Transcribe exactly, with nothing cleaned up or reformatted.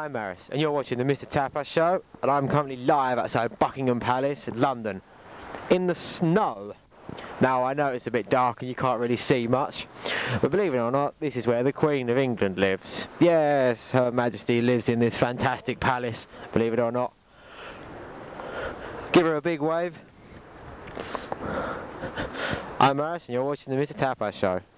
I'm Maris, and you're watching the Mr Tapass show, and I'm currently live outside Buckingham Palace, London, in the snow. Now, I know it's a bit dark and you can't really see much, but believe it or not, this is where the Queen of England lives. Yes, Her Majesty lives in this fantastic palace, believe it or not. Give her a big wave. I'm Maris, and you're watching the Mr Tapass show.